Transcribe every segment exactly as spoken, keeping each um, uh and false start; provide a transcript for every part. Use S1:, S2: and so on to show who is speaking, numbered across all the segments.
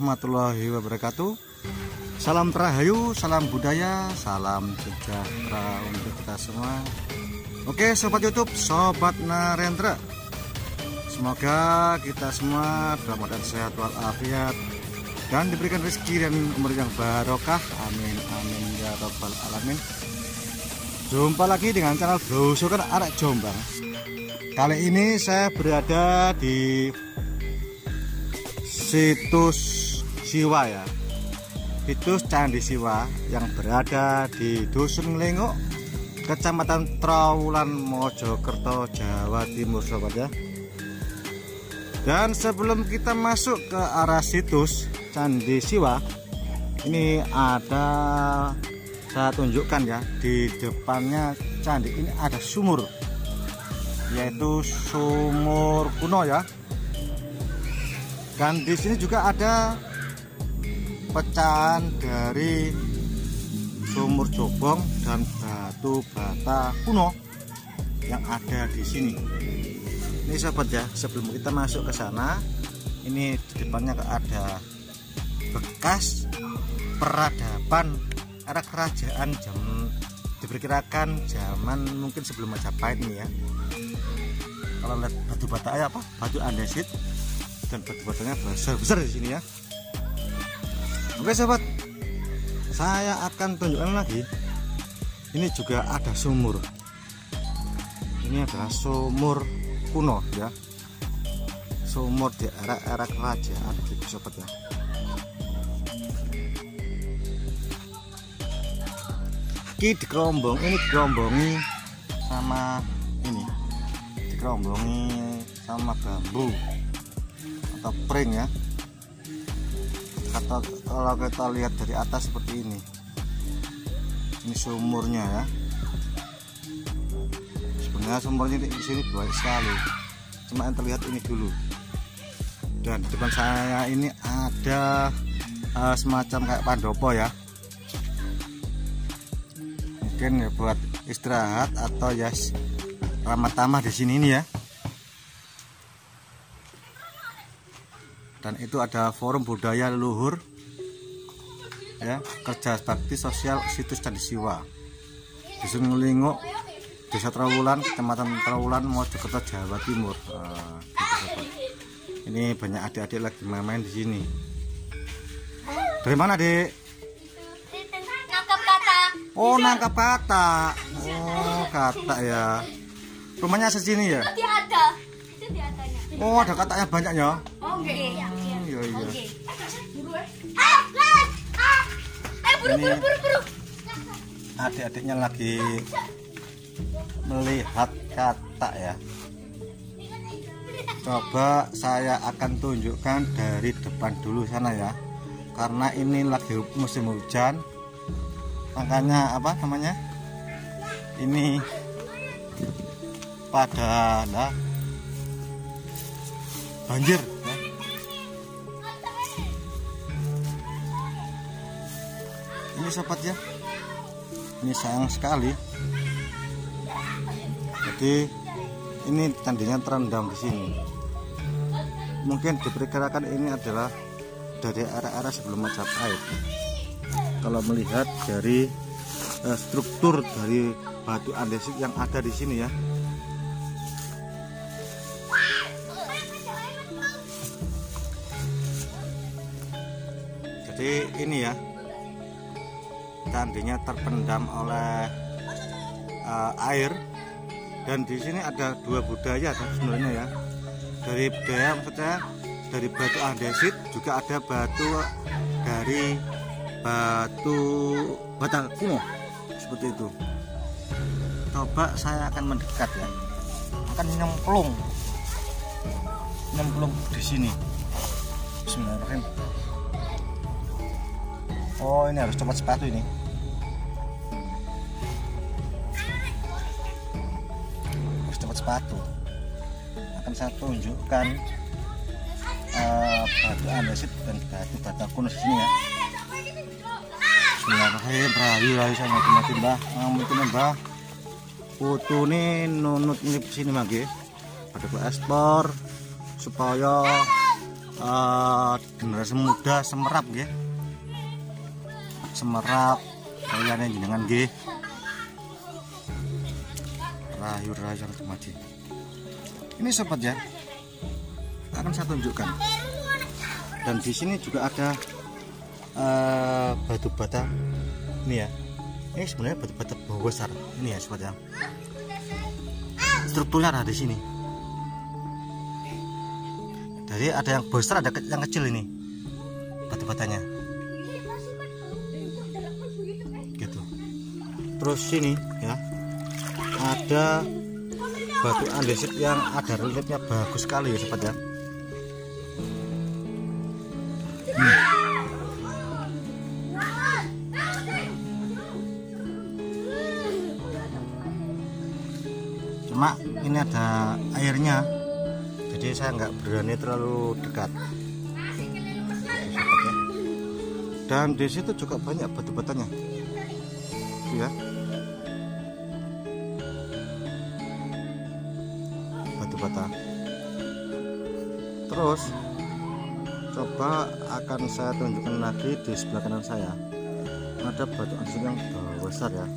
S1: warahmatullahi wabarakatuh. Salam Rahayu, salam budaya, salam sejahtera untuk kita semua. Oke sobat YouTube, sobat Narendra, semoga kita semua dalam keadaan sehat walafiat dan diberikan rezeki dan umur yang barokah. Amin amin ya rabbal alamin. Jumpa lagi dengan channel Belusukan Arek Jombang. Kali ini saya berada di situs Siwa ya, situs Candi Siwa yang berada di Dusun Nglengok, Kecamatan Trowulan, Mojokerto, Jawa Timur sobat ya. Dan sebelum kita masuk ke arah situs Candi Siwa, ini ada, saya tunjukkan ya, di depannya candi ini ada sumur, yaitu sumur kuno ya. Dan di sini juga ada pecahan dari sumur Jobong dan batu bata kuno yang ada di sini. Ini sobat ya, sebelum kita masuk ke sana, ini di depannya ada bekas peradaban era kerajaan jam, diperkirakan zaman mungkin sebelum Majapahit nih ya. Kalau lihat batu bata ya apa? Batu andesit dan batu batanya besar-besar di sini ya. Oke sobat, saya akan tunjukkan lagi. Ini juga ada sumur. Ini adalah sumur kuno ya. Sumur di era-era kerajaan gitu sobat ya. Ini dikerombong, ini dikerombongi sama ini, dikerombongi sama bambu atau pring ya. Atau kalau kita lihat dari atas seperti ini, ini sumurnya ya. Sebenarnya sumurnya di sini banyak sekali, cuma yang terlihat ini dulu. Dan di depan saya ini ada uh, semacam kayak pandopo ya, mungkin ya buat istirahat atau ya ramah tamah di sini ini ya. Dan itu ada forum budaya leluhur ya, kerja bakti sosial situs Candi Siwa, Dusun Nglengok, Desa Trowulan, Kecamatan Trowulan, Mojokerto, Jawa Timur. Nah, gitu, ini banyak adik-adik lagi main-main di sini. Dari mana dek?
S2: Nangkap kata.
S1: Oh nangkap kata. Oh kata ya. Rumahnya sini ya?
S2: Dia ada. Itu dia adanya.
S1: Oh ada katanya banyak ya?
S2: Oke.
S1: Iya iya.
S2: Eh buru buru buru buru.
S1: Adik-adiknya lagi melihat kata ya. Coba saya akan tunjukkan dari depan dulu sana ya, karena ini lagi musim hujan, makanya apa namanya ini pada nah, banjir ya. Ini sobat ya, ini sayang sekali. Jadi ini candinya terendam di sini. Mungkin diperkirakan ini adalah dari era-era sebelum Majapahit. Kalau melihat dari uh, struktur dari batu andesit yang ada di sini ya. Jadi ini ya, candinya terpendam oleh uh, air. Dan di sini ada dua budaya sebenarnya ya. Dari budaya maksudnya dari batu andesit, juga ada batu dari batu bata kuno seperti itu. Coba saya akan mendekat ya, akan nyemplung nyemplung di sini. Bismillahirrahmanirrahim. Oh ini harus copot sepatu ini. Harus copot sepatu. Akan saya tunjukkan uh, batu andesit dan batu bata kuno di sini ya. Bismillahirrahmanirrahim. Rahayu rahayu sama mati mbah, mungkin mbah. Foto ini nunut ini sini mangke pada ekspor supaya uh, generasi muda Semerap ya. Semerap kalian yang jenengan nggih. Rayu-rayu yang kemaji. Ini sobat ya. Akan saya tunjukkan. Dan di sini juga ada uh, batu bata. Ini ya. Ini sebenarnya batu bata besar. Ini ya sobat ya. Strukturnya ada di sini. Jadi ada yang besar, ada yang kecil ini batu batanya. Gitu. Terus sini ya ada batu andesit yang ada reliefnya bagus sekali ya sobat ya. Hmm. Cuma ini ada airnya, jadi saya nggak berani terlalu dekat. Dan di situ juga banyak batu-batanya, ya. Batu bata. Terus coba akan saya tunjukkan lagi di sebelah kanan saya. Ada batu andesit yang besar ya.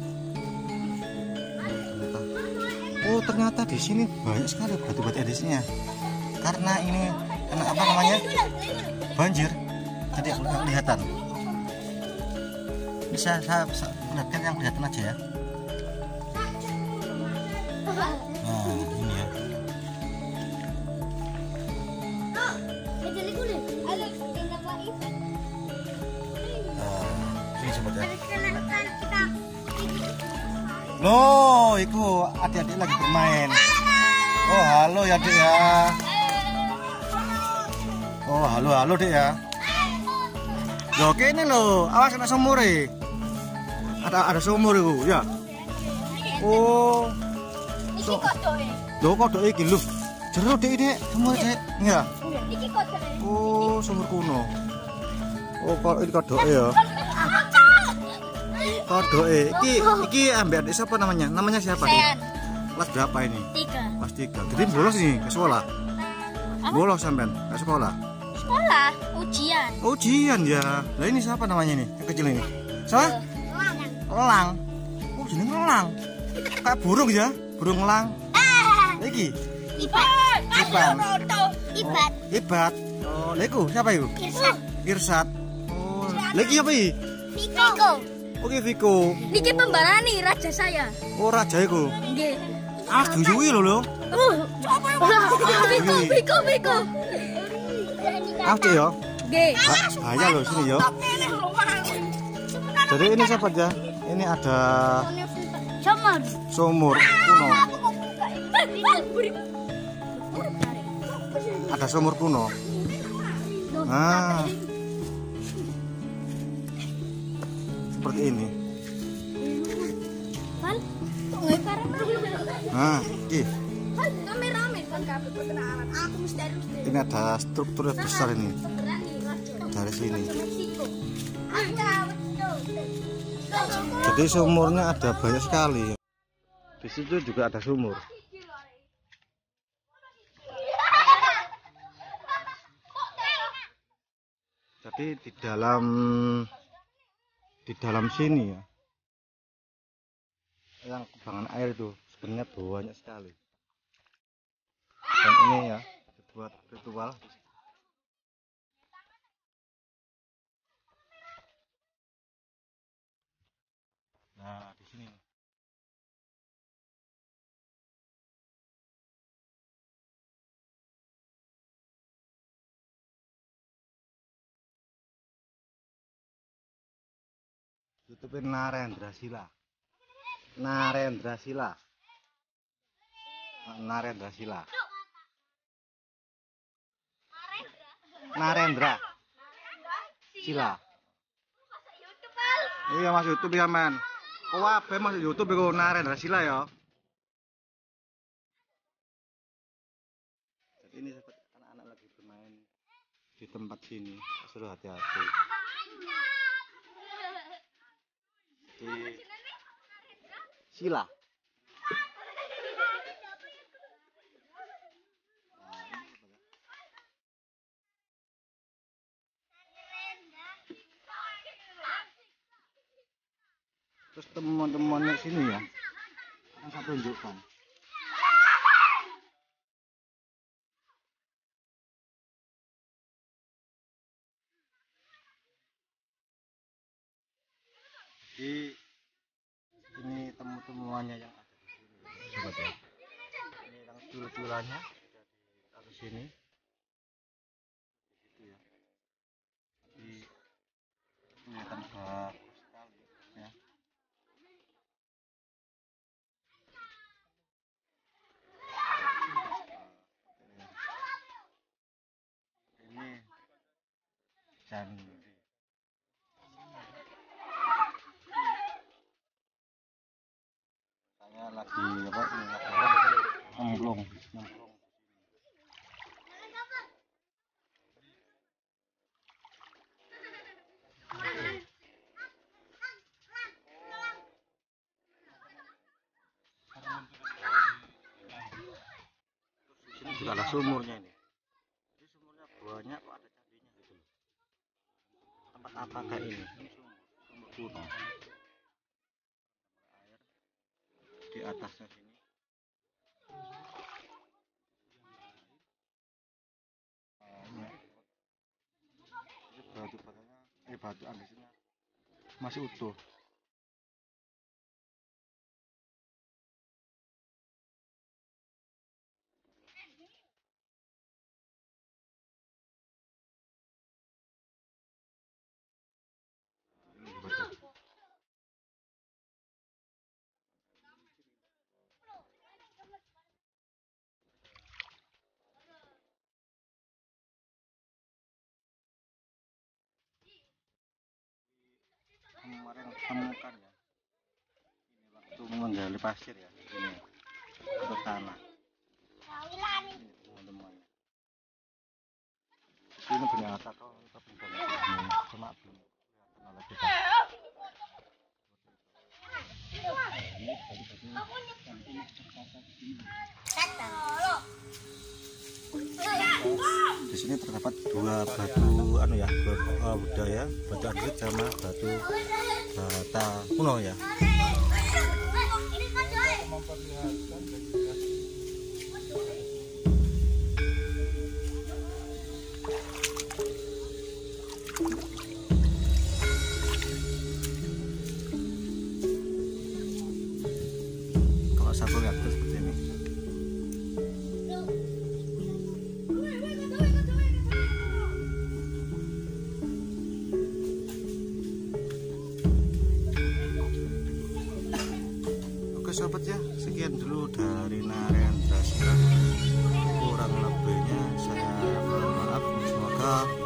S1: Oh ternyata di sini banyak sekali batu-batu andesitnya. Karena ini karena apa namanya banjir, jadi kelihatan. Bisa saya lihatkan yang kelihatan aja ya. Nah ini ya. Nah, ini sobat ya. Loh, itu adik-adik lagi bermain. Oh, halo ya, Dek ya. Oh, halo, halo, Dek ya. Loh, oke ini loh, awas kena sumur e. Ada ada sumur itu, ya. Oh.
S2: Iki kodoke.
S1: Loh, kodoke iki lho. Jero Dek, Dek, sumur Dek. Ya.
S2: Iki kodoke.
S1: Oh, sumur kuno. Oh, kok ini kodoke ya. Kodoke iki iki ambek adik siapa namanya? Namanya siapa nih? Kelas berapa ini?
S2: Tiga.
S1: Kelas tiga. Jadi bolos nih ke sekolah. Bolos sampean ke sekolah.
S2: Sekolah ujian.
S1: Oh, ujian ya. Lah ini siapa namanya nih? Yang kecil ini. Siapa?
S2: Elang.
S1: Elang. Oh, jeneng elang. Kayak burung ya, burung elang. Iki.
S2: Ibat.
S1: Iban.
S2: Ibat.
S1: Oh, Ibat. Oh, lha iku siapa iku?
S2: Irsat.
S1: Irsat. Oh, lha iki apa iki?
S2: Viko.
S1: Oke, Viko.
S2: Niki pembarani raja saya.
S1: Oh, raja iku.
S2: Nggih.
S1: Ah, duyuwi lho lho.
S2: Uh, Viko, Viko, Viko.
S1: Ah, Cik ya.
S2: Nggih.
S1: Ba- Bahaya loh sini ya. Jadi ini sahabat ya. Ini ada
S2: Sumur.
S1: sumur kuno. Ada sumur kuno. Nah, seperti ini. Nah, ih. Ini ada struktur yang besar ini dari sini. Jadi sumurnya ada banyak sekali. Di situ juga ada sumur. Jadi di dalam di dalam sini ya, yang kubangan air itu sebenarnya banyak sekali. Dan ini ya buat ritual. Nah di sini. YouTube Narendra Sila. Narendra Sila. Narendra Sila. Narendra Sila. Iya mas YouTube ya men. Oh apa mas YouTube itu Narendra Sila ya. Jadi ini anak-anak lagi bermain di tempat sini. Suruh hati-hati. Jadi Sila. Terus teman-temannya sini ya, yang saya tunjukkan. Jadi ini temu-temuannya yang ada di sini, sobat ya. Ini yang cul-culannya ada di sini. Gitu ya. Jadi kelihatan bagus sekali ya. Ini candi. Saya lagi apa ini nyemplung, nyemplung. Di sini juga ada sumurnya ini. Ini sumurnya banyak kok, ada candinya gitu. Tempat apa kayak ini? Ini sumur, sumur kuno. Air di atasnya sini. Ini batu batanya, eh batu andesnya masih utuh. Kemarin temukan ya, ini waktu menggali pasir ya, ini untuk tanah. Ini teman-teman, ini ternyata kalau kita bukan ini cuma belum kelihatan oleh kita. Di sini terdapat dua batu anu ya, uh, budaya, batu andesit sama batu bata kuno ya. Kalau satu lihat seperti ini. Sobat ya, sekian dulu dari Narendra Sira. Kurang lebihnya saya mohon maaf. Semoga